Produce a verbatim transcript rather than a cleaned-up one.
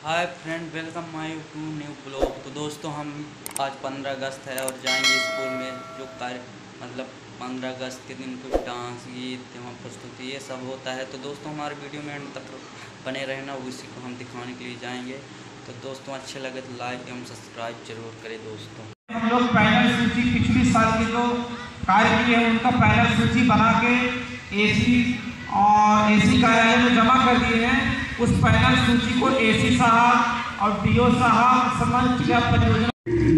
Hi friend, welcome my to new blog. तो दोस्तों, हम आज पंद्रह अगस्त है और जाएंगे स्कूल में जो कार्य मतलब पंद्रह अगस्त के दिन कुछ डांस, गीत, एवं प्रस्तुति ये सब होता है। तो दोस्तों, हमारे वीडियो में अंत तक बने रहना, उसी को हम दिखाने के लिए जाएंगे। तो दोस्तों, अच्छे लगे तो लाइक एवं सब्सक्राइब जरूर करें। दोस्तों, हम लोग पैनल सूची पिछले साल के जो कार्य किए हैं उनका पैनल सूची बना के एसी और एसी कार्यालय में जमा कर दिए हैं। उस पैनल सूची को एसी साहब और डीओ साहब समन्वय परियोजना